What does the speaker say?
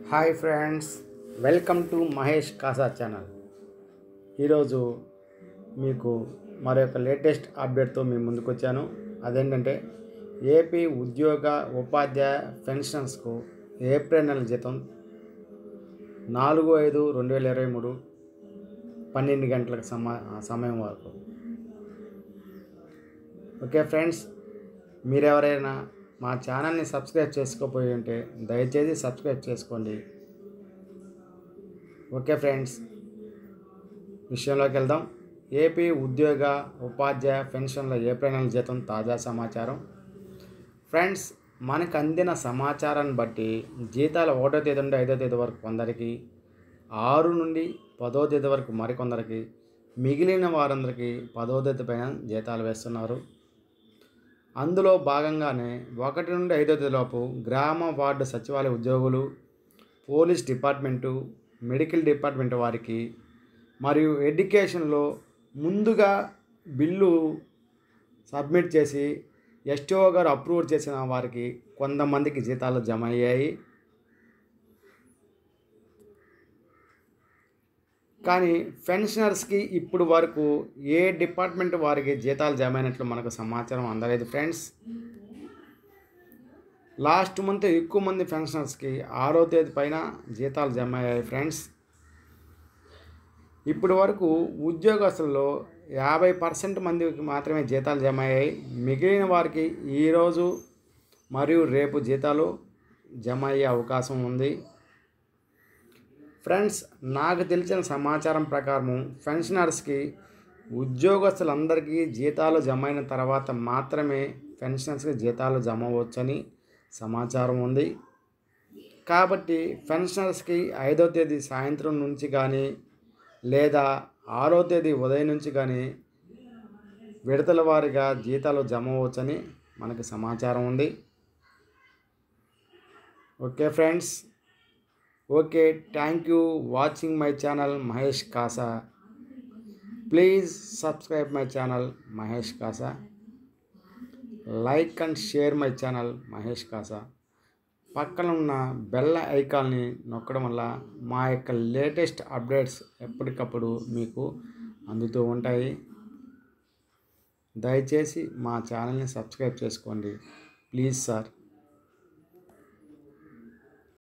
Hi friends, welcome to Mahesh Kasa channel. ఈరోజు మీకు మరొక లేటెస్ట్ అప్డేట్తో మీ ముందుకు వచ్చాను. అదేంటంటే ఏపీ ఉద్యోగ ఉపాధ్యాయ పెన్షన్స్కు ఏప్రిల్ నెల జీతం 4/5/2023 12 గంటలకు సమయం వరకు. ఓకే ఫ్రెండ్స్, మీరెవరైనా మా ఛానల్ని సబ్స్క్రైబ్ చేసుకోపోయి ఉంటే దయచేసి సబ్స్క్రైబ్ చేసుకోండి. ఓకే ఫ్రెండ్స్, విషయంలోకి వెళ్దాం. ఏపీ ఉద్యోగ ఉపాధ్యాయ పెన్షన్ల ఏప్రిల్ నెల జీతం తాజా సమాచారం. ఫ్రెండ్స్, మనకు అందిన సమాచారాన్ని బట్టి జీతాలు 1వ తేదీ నుండి 5వ తేదీ వరకు కొందరికి, 6 నుండి 10వ తేదీ వరకు మరికొందరికి, మిగిలిన వారందరికీ 10వ తేదీ పైన జీతాలు వేస్తున్నారు. అందులో భాగంగానే 1 నుండి 5వ తేదీలోపు గ్రామ వార్డు సచివాలయ ఉద్యోగులు, పోలీస్ డిపార్ట్మెంటు, మెడికల్ డిపార్ట్మెంట్ వారికి మరియు ఎడ్యుకేషన్లో ముందుగా బిల్లు సబ్మిట్ చేసి ఎస్టీఓ గారు అప్రూవ్ చేసిన వారికి కొంతమందికి జీతాలు జమ అయ్యాయి. కానీ పెన్షనర్స్కి ఇప్పుడు వరకు ఏ డిపార్ట్మెంట్ వారికి జీతాలు జమ అయినట్లు మనకు సమాచారం అందలేదు. ఫ్రెండ్స్, లాస్ట్ మంత్ ఎక్కువ మంది పెన్షనర్స్కి 6వ తేదీ పైన జీతాలు జమ అయ్యాయి. ఫ్రెండ్స్, ఇప్పటి వరకు ఉద్యోగస్తుల్లో 50% మందికి మాత్రమే జీతాలు జమ అయ్యాయి. మిగిలిన వారికి ఈరోజు మరియు రేపు జీతాలు జమ అయ్యే అవకాశం ఉంది. ఫ్రెండ్స్, నాకు తెలిసిన సమాచారం ప్రకారం పెన్షనర్స్కి ఉద్యోగస్తులందరికీ జీతాలు జమ అయిన తర్వాత మాత్రమే పెన్షనర్స్కి జీతాలు జమ అవ్వచ్చని సమాచారం ఉంది. కాబట్టి పెన్షనర్స్కి 5వ తేదీ సాయంత్రం నుంచి కానీ లేదా 6వ తేదీ ఉదయం నుంచి కానీ విడతల వారీగా జీతాలు జమ అవ్వచ్చని మనకు సమాచారం ఉంది. Okay friends, okay, thank you watching my channel Mahesh Kasa. Please subscribe my channel Mahesh Kasa. Like and share my channel Mahesh Kasa. పక్కన ఉన్న బెల్ ఐకాన్ని నొక్కడం వల్ల మా యొక్క లేటెస్ట్ అప్డేట్స్ ఎప్పటికప్పుడు మీకు అందుతూ ఉంటాయి. దయచేసి మా ఛానల్ని సబ్స్క్రైబ్ చేసుకోండి ప్లీజ్ సార్.